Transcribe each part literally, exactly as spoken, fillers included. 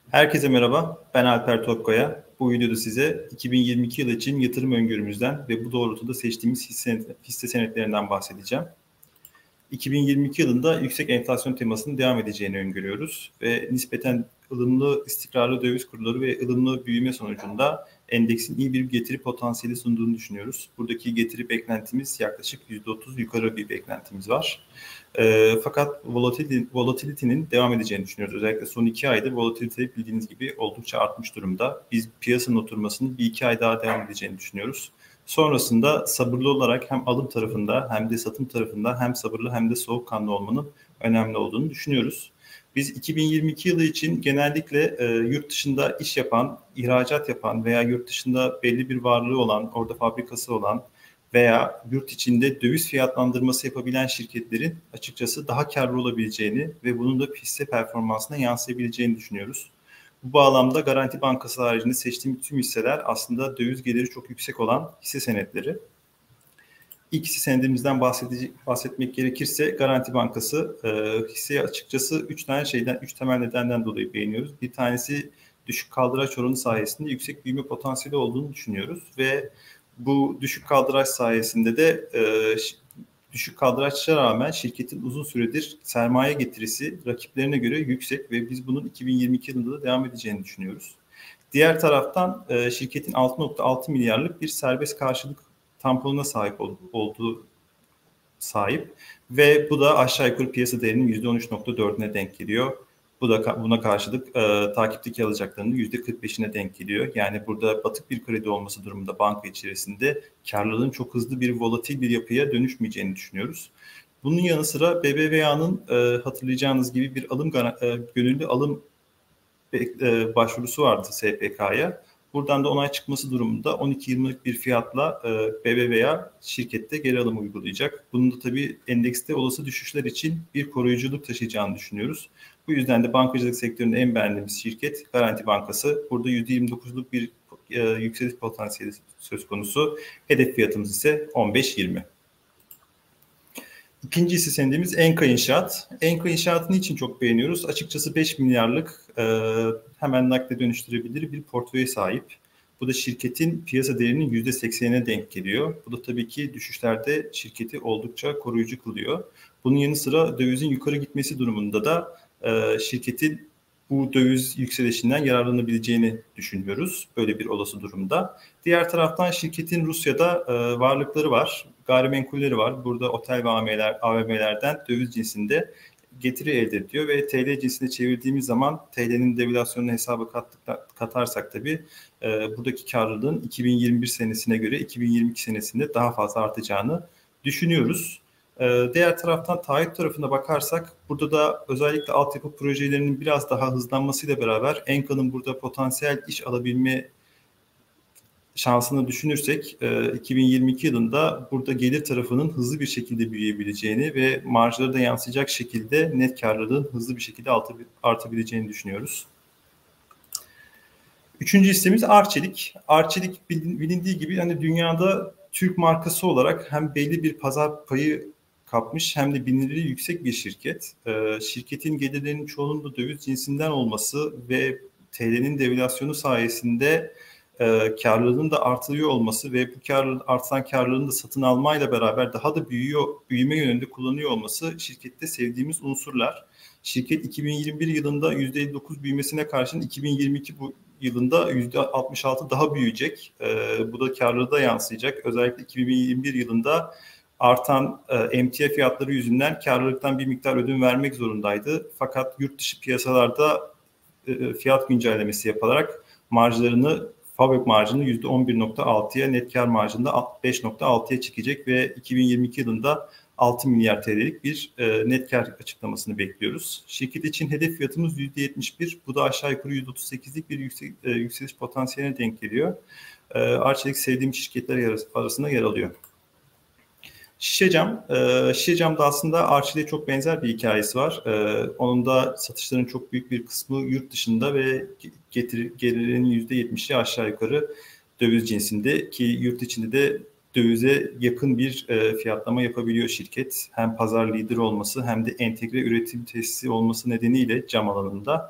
Herkese merhaba, ben Alper Tokkaya. Bu videoda size iki bin yirmi iki yılı için yatırım öngörümüzden ve bu doğrultuda seçtiğimiz hisse, hisse senetlerinden bahsedeceğim. iki bin yirmi iki yılında yüksek enflasyon temasının devam edeceğini öngörüyoruz ve nispeten ılımlı, istikrarlı döviz kurları ve ılımlı büyüme sonucunda endeksin iyi bir getiri potansiyeli sunduğunu düşünüyoruz. Buradaki getiri beklentimiz yaklaşık yüzde otuz yukarı bir beklentimiz var. E, fakat volatility, volatility'nin devam edeceğini düşünüyoruz. Özellikle son iki aydır volatility bildiğiniz gibi oldukça artmış durumda. Biz piyasanın oturmasının bir iki ay daha devam edeceğini düşünüyoruz. Sonrasında sabırlı olarak hem alım tarafında hem de satım tarafında hem sabırlı hem de soğukkanlı olmanın önemli olduğunu düşünüyoruz. Biz iki bin yirmi iki yılı için genellikle e, yurt dışında iş yapan, ihracat yapan veya yurt dışında belli bir varlığı olan, orada fabrikası olan veya yurt içinde döviz fiyatlandırması yapabilen şirketlerin açıkçası daha karlı olabileceğini ve bunun da hisse performansına yansıyabileceğini düşünüyoruz. Bu bağlamda Garanti Bankası haricinde seçtiğim tüm hisseler aslında döviz geliri çok yüksek olan hisse senetleri. İlk hisse senedimizden bahsetmek gerekirse Garanti Bankası e, hisseyi açıkçası üç tane şeyden, üç temel nedenden dolayı beğeniyoruz. Bir tanesi düşük kaldıraç oranı sayesinde yüksek büyüme potansiyeli olduğunu düşünüyoruz ve bu düşük kaldıraç sayesinde de e, düşük kaldıraçlara rağmen şirketin uzun süredir sermaye getirisi rakiplerine göre yüksek ve biz bunun iki bin yirmi iki yılında da devam edeceğini düşünüyoruz. Diğer taraftan e, şirketin altı nokta altı milyarlık bir serbest karşılık tamponuna sahip ol, olduğu sahip ve bu da aşağı yukarı piyasa değerinin yüzde on üç nokta dördüne denk geliyor. Bu da buna karşılık e, takipteki alacaklarının yüzde kırk beşine denk geliyor. Yani burada batık bir kredi olması durumunda banka içerisinde karlılığın çok hızlı bir volatil bir yapıya dönüşmeyeceğini düşünüyoruz. Bunun yanı sıra B B V A'nın e, hatırlayacağınız gibi bir alım e, gönüllü alım e, başvurusu vardı S P K'ya. Buradan da onay çıkması durumunda on iki yıllık bir fiyatla e, B B V A şirkette geri alım uygulayacak. Bunun da tabii endekste olası düşüşler için bir koruyuculuk taşıyacağını düşünüyoruz. Bu yüzden de bankacılık sektöründe en beğendiğimiz şirket Garanti Bankası. Burada yüzde yirmi dokuzluk bir e, yükseliş potansiyeli söz konusu. Hedef fiyatımız ise on beş yirmi. İkinci hisse senedimiz Enka İnşaat. Enka İnşaat'ı niçin çok beğeniyoruz? Açıkçası beş milyarlık e, hemen nakde dönüştürebilir bir portföye sahip. Bu da şirketin piyasa değerinin yüzde seksenine denk geliyor. Bu da tabii ki düşüşlerde şirketi oldukça koruyucu kılıyor. Bunun yanı sıra dövizin yukarı gitmesi durumunda da e, şirketin bu döviz yükselişinden yararlanabileceğini düşünüyoruz. Böyle bir olası durumda. Diğer taraftan şirketin Rusya'da e, varlıkları var. Gayrimenkulleri var. Burada otel ve A V M'lerden döviz cinsinde getiri elde ediyor ve T L cinsine çevirdiğimiz zaman T L'nin devalüasyonunu hesaba kattık, katarsak tabii e, buradaki karlılığın iki bin yirmi bir senesine göre iki bin yirmi iki senesinde daha fazla artacağını düşünüyoruz. E, diğer taraftan taahhüt tarafına bakarsak burada da özellikle altyapı projelerinin biraz daha hızlanmasıyla beraber Enka'nın burada potansiyel iş alabilme şansını düşünürsek iki bin yirmi iki yılında burada gelir tarafının hızlı bir şekilde büyüyebileceğini ve marjları da yansıyacak şekilde net karlılığın hızlı bir şekilde artabileceğini düşünüyoruz. Üçüncü hissemiz Arçelik. Arçelik bilindiği gibi hani dünyada Türk markası olarak hem belli bir pazar payı kapmış hem de bilinirliği yüksek bir şirket. Şirketin gelirlerinin çoğunun da döviz cinsinden olması ve T L'nin devalüasyonu sayesinde E, karlılığının da artıyor olması ve bu karlılık, artan karlılığını da satın almayla beraber daha da büyüyor, büyüme yönünde kullanıyor olması şirkette sevdiğimiz unsurlar. Şirket iki bin yirmi bir yılında yüzde elli dokuz büyümesine karşın iki bin yirmi iki bu yılında yüzde altmış altı daha büyüyecek. E, bu da karlılığa da yansıyacak. Özellikle iki bin yirmi bir yılında artan e, emtia fiyatları yüzünden karlılıktan bir miktar ödün vermek zorundaydı. Fakat yurt dışı piyasalarda e, fiyat güncellemesi yapılarak marjlarını Fabrik marjını yüzde on bir nokta altıya, net kar marjını da beş nokta altıya çekecek ve iki bin yirmi iki yılında altı milyar T L'lik bir e, net kar açıklamasını bekliyoruz. Şirket için hedef fiyatımız yüzde yetmiş bir. Bu da aşağı yukarı yüzde otuz sekizlik bir yüksek, e, yükseliş potansiyeline denk geliyor. E, Arçelik sevdiğim şirketler arasında yer alıyor. Şişecam, e, Şişecam'da aslında Arçelik'e çok benzer bir hikayesi var. E, onun da satışların çok büyük bir kısmı yurt dışında ve getir, gelirinin yüzde yetmişi aşağı yukarı döviz cinsinde ki yurt içinde de dövize yakın bir e, fiyatlama yapabiliyor şirket. Hem pazar lideri olması hem de entegre üretim tesisi olması nedeniyle cam alanında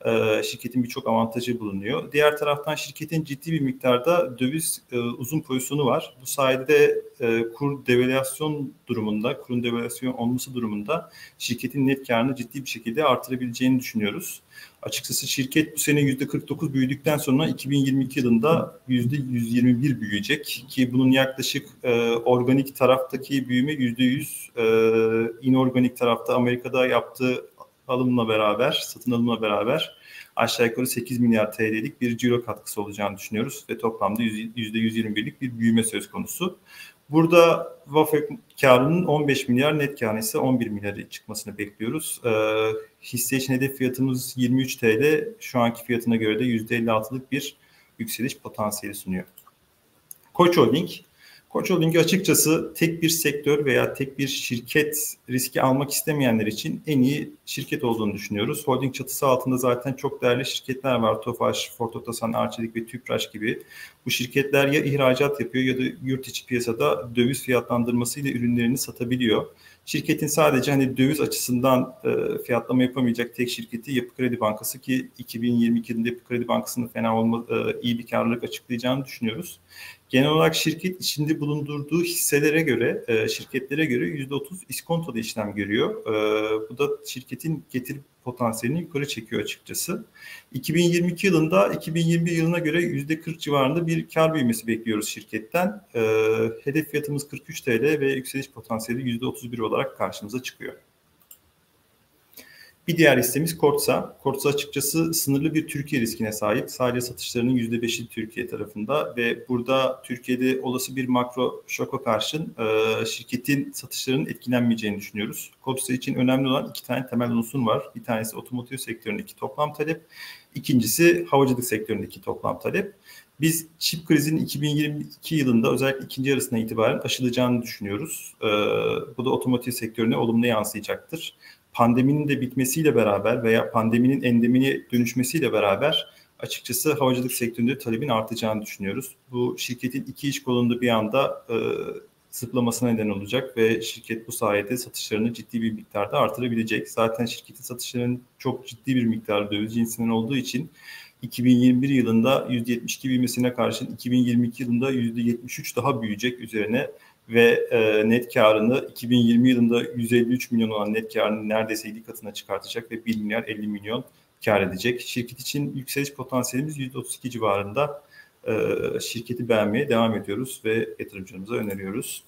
e, şirketin birçok avantajı bulunuyor. Diğer taraftan şirketin ciddi bir miktarda döviz e, uzun pozisyonu var. Bu sayede e, kur devalüasyon durumunda, kurun devalüasyon olması durumunda şirketin net karını ciddi bir şekilde artırabileceğini düşünüyoruz. Açıkçası şirket bu sene yüzde kırk dokuz büyüdükten sonra iki bin yirmi iki yılında yüzde yüz yirmi bir büyüyecek ki bunun yaklaşık e, organik taraftaki büyüme yüzde yüz, e, inorganik tarafta Amerika'da yaptığı alımla beraber, satın alımla beraber aşağı yukarı sekiz milyar T L'lik bir ciro katkısı olacağını düşünüyoruz ve toplamda yüzde yüz yirmi birlik bir büyüme söz konusu. Burada Vafek karının on beş milyar, net karı ise on bir milyar çıkmasını bekliyoruz. Ee, hisse için hedef fiyatımız yirmi üç T L, şu anki fiyatına göre de yüzde elli altılık bir yükseliş potansiyeli sunuyor. Koç Holding. Koç Holding'i açıkçası tek bir sektör veya tek bir şirket riski almak istemeyenler için en iyi şirket olduğunu düşünüyoruz. Holding çatısı altında zaten çok değerli şirketler var. Tofaş, Ford Otosan, Arçelik ve Tüpraş gibi. Bu şirketler ya ihracat yapıyor ya da yurt içi piyasada döviz fiyatlandırmasıyla ürünlerini satabiliyor. Şirketin sadece hani döviz açısından e, fiyatlama yapamayacak tek şirketi Yapı Kredi Bankası ki iki bin yirmi iki yılında Yapı Kredi Bankası'nın fena olma, e, iyi bir karlılık açıklayacağını düşünüyoruz. Genel olarak şirket içinde bulundurduğu hisselere göre, e, şirketlere göre yüzde otuz iskontolu işlem görüyor. E, bu da şirketin getiri potansiyelini yukarı çekiyor açıkçası. iki bin yirmi iki yılında iki bin yirmi bir yılına göre yüzde kırk civarında bir kar büyümesi bekliyoruz şirketten. E, hedef fiyatımız kırk üç T L ve yükseliş potansiyeli yüzde otuz bir olarak karşımıza çıkıyor. Bir diğer hissemiz Kordsa. Kordsa açıkçası sınırlı bir Türkiye riskine sahip. Sadece satışlarının yüzde beşi Türkiye tarafında ve burada Türkiye'de olası bir makro şoka karşın e, şirketin satışlarının etkilenmeyeceğini düşünüyoruz. Kordsa için önemli olan iki tane temel unsur var. Bir tanesi otomotiv sektöründeki toplam talep, ikincisi havacılık sektöründeki toplam talep. Biz çip krizinin iki bin yirmi iki yılında özellikle ikinci yarısına itibaren aşılacağını düşünüyoruz. E, bu da otomotiv sektörüne olumlu yansıyacaktır. Pandeminin de bitmesiyle beraber veya pandeminin endemine dönüşmesiyle beraber açıkçası havacılık sektöründe talebin artacağını düşünüyoruz. Bu şirketin iki iş kolunda bir anda e, zıplamasına neden olacak ve şirket bu sayede satışlarını ciddi bir miktarda artırabilecek. Zaten şirketin satışlarının çok ciddi bir miktarda döviz cinsinden olduğu için iki bin yirmi bir yılında yüzde yetmiş iki büyümesine karşın iki bin yirmi iki yılında yüzde yetmiş üç daha büyüyecek üzerine ve e, net karını iki bin yirmi yılında yüz elli üç milyon olan net karını neredeyse yedi katına çıkartacak ve bir milyar elli milyon kar edecek. Şirket için yükseliş potansiyelimiz yüzde otuz iki civarında. E, şirketi beğenmeye devam ediyoruz ve yatırımcılarımıza öneriyoruz.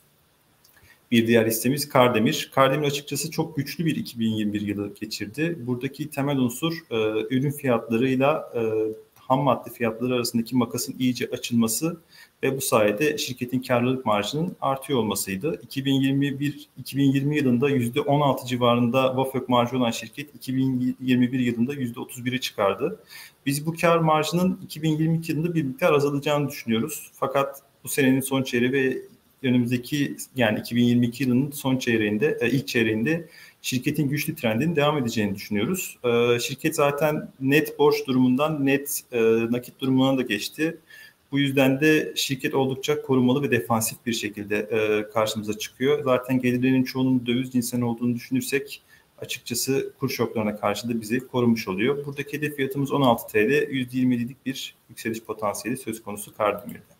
Bir diğer hissemiz Kardemir. Kardemir açıkçası çok güçlü bir iki bin yirmi bir yılı geçirdi. Buradaki temel unsur e, ürün fiyatlarıyla e, ham madde fiyatları arasındaki makasın iyice açılması ve bu sayede şirketin karlılık marjının artıyor olmasıydı. iki bin yirmi bir iki bin yirmi yılında yüzde on altı civarında VAFÖK marjı olan şirket iki bin yirmi bir yılında yüzde otuz biri çıkardı. Biz bu kar marjının iki bin yirmi iki yılında bir miktar azalacağını düşünüyoruz. Fakat bu senenin son çeyreği ve önümüzdeki yani iki bin yirmi iki yılının son çeyreğinde, ilk çeyreğinde şirketin güçlü trendinin devam edeceğini düşünüyoruz. Şirket zaten net borç durumundan net nakit durumuna da geçti. Bu yüzden de şirket oldukça korumalı ve defansif bir şekilde karşımıza çıkıyor. Zaten gelirlerinin çoğunun döviz cinsinden olduğunu düşünürsek açıkçası kur şoklarına karşı da bizi korumuş oluyor. Buradaki hedef fiyatımız on altı T L, yüzde yirmi yedilik bir yükseliş potansiyeli söz konusu Kardemir'de.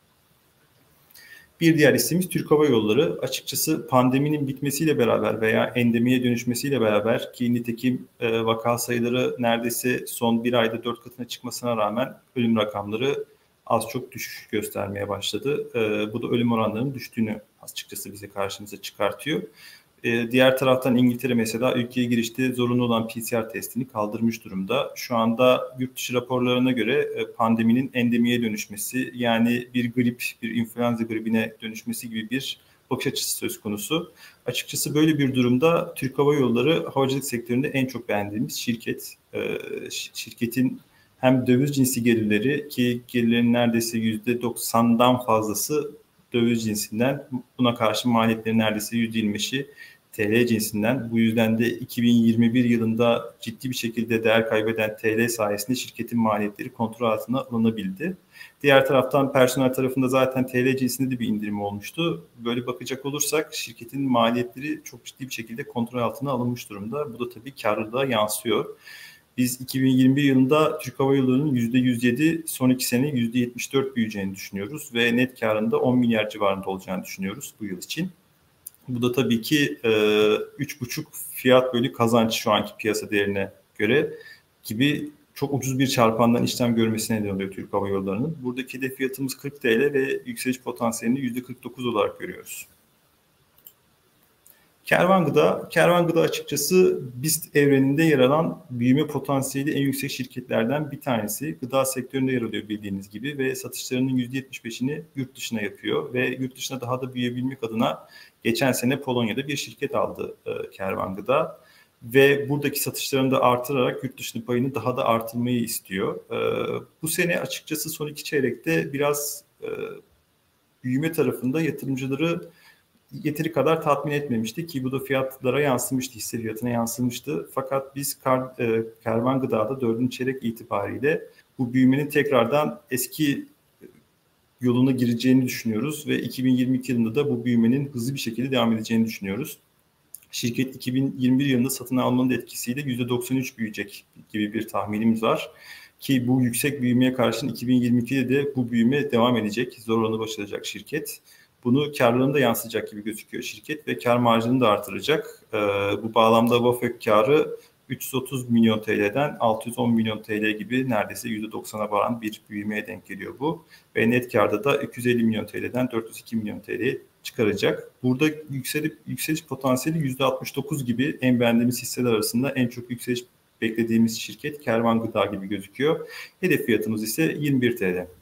Bir diğer hissemiz Türk Hava Yolları. Açıkçası pandeminin bitmesiyle beraber veya endemiye dönüşmesiyle beraber ki nitekim e, vaka sayıları neredeyse son bir ayda dört katına çıkmasına rağmen ölüm rakamları az çok düşüş göstermeye başladı. E, bu da ölüm oranlarının düştüğünü açıkçası bize karşımıza çıkartıyor. E, diğer taraftan İngiltere mesela ülkeye girişte zorunlu olan P C R testini kaldırmış durumda. Şu anda yurt dışı raporlarına göre e, pandeminin endemiye dönüşmesi yani bir grip, bir influenza gribine dönüşmesi gibi bir bakış açısı söz konusu. Açıkçası böyle bir durumda Türk Hava Yolları havacılık sektöründe en çok beğendiğimiz şirket. E, şirketin hem döviz cinsi gelirleri ki gelirlerin neredeyse yüzde doksandan fazlası döviz cinsinden, buna karşı maliyetlerin neredeyse yüzde yirmi beşi T L cinsinden. Bu yüzden de iki bin yirmi bir yılında ciddi bir şekilde değer kaybeden T L sayesinde şirketin maliyetleri kontrol altına alınabildi. Diğer taraftan personel tarafında zaten T L cinsinde de bir indirim olmuştu. Böyle bakacak olursak şirketin maliyetleri çok ciddi bir şekilde kontrol altına alınmış durumda. Bu da tabii karlılığa yansıyor. Biz iki bin yirmi bir yılında Türk Hava Yolları'nın yüzde yüz yedi, son iki sene yüzde yetmiş dört büyüyeceğini düşünüyoruz ve net karında on milyar civarında olacağını düşünüyoruz bu yıl için. Bu da tabii ki e, üç buçuk fiyat bölü kazanç şu anki piyasa değerine göre gibi çok ucuz bir çarpandan işlem görmesine neden oluyor Türk Hava Yolları'nın. Buradaki hedef fiyatımız kırk TL ve yükseliş potansiyelini yüzde kırk dokuz olarak görüyoruz. Kervan Gıda, Kervan Gıda açıkçası BIST evreninde yer alan büyüme potansiyeli en yüksek şirketlerden bir tanesi. Gıda sektöründe yer alıyor bildiğiniz gibi ve satışlarının yüzde yetmiş beşini yurt dışına yapıyor ve yurt dışına daha da büyüyebilmek adına geçen sene Polonya'da bir şirket aldı e, Kervan Gıda ve buradaki satışlarını da artırarak yurt dışı payını daha da artırmayı istiyor. E, bu sene açıkçası son iki çeyrekte biraz e, büyüme tarafında yatırımcıları yeteri kadar tatmin etmemişti ki bu da fiyatlara yansımıştı, hisse fiyatına yansımıştı. Fakat biz Kar, e, Kervan Gıda'da dördüncü çeyrek itibariyle bu büyümenin tekrardan eski yoluna gireceğini düşünüyoruz ve iki bin yirmi iki yılında da bu büyümenin hızlı bir şekilde devam edeceğini düşünüyoruz. Şirket iki bin yirmi bir yılında satın almanın etkisiyle yüzde doksan üç büyüyecek gibi bir tahminimiz var. Ki bu yüksek büyümeye karşın iki bin yirmi ikide de bu büyüme devam edecek, zor oranı başaracak şirket. Bunu karlarına da yansıyacak gibi gözüküyor şirket ve kar marjını da artıracak. Ee, bu bağlamda VAFÖK karı üç yüz otuz milyon T L'den altı yüz on milyon T L gibi neredeyse yüzde doksana varan bir büyümeye denk geliyor bu. Ve net karda da iki yüz elli milyon T L'den dört yüz iki milyon T L'ye çıkaracak. Burada yükselip yükseliş potansiyeli yüzde altmış dokuz gibi en beğendiğimiz hisseler arasında en çok yükseliş beklediğimiz şirket Kervan Gıda gibi gözüküyor. Hedef fiyatımız ise yirmi bir T L.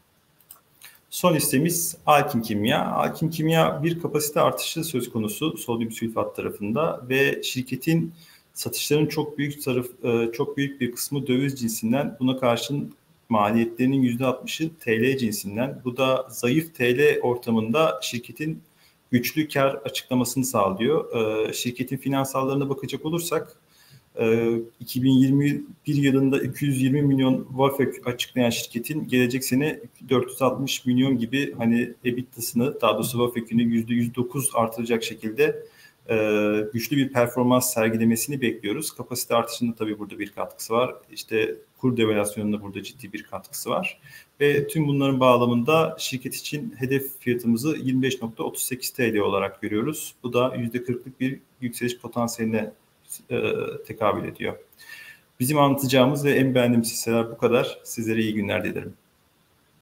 Son hissemiz Alkim Kimya. Alkim Kimya bir kapasite artışı söz konusu sodyum sülfat tarafında ve şirketin satışlarının çok büyük taraf, çok büyük bir kısmı döviz cinsinden. Buna karşın maliyetlerinin yüzde altmışı T L cinsinden. Bu da zayıf T L ortamında şirketin güçlü kar açıklamasını sağlıyor. Şirketin finansallarına bakacak olursak iki bin yirmi bir yılında iki yüz yirmi milyon VAFÖK açıklayan şirketin gelecek sene dört yüz altmış milyon gibi hani EBITDA'sını, daha doğrusu VAFÖK'ünü yüzde yüz dokuz artıracak şekilde e, güçlü bir performans sergilemesini bekliyoruz. Kapasite artışında tabii burada bir katkısı var. İşte kur devalüasyonunda burada ciddi bir katkısı var. Ve tüm bunların bağlamında şirket için hedef fiyatımızı yirmi beş nokta otuz sekiz T L olarak görüyoruz. Bu da yüzde kırklık bir yükseliş potansiyeline e, tekabül ediyor. Bizim anlatacağımız ve en beğendiğimiz hisseler bu kadar. Sizlere iyi günler dilerim.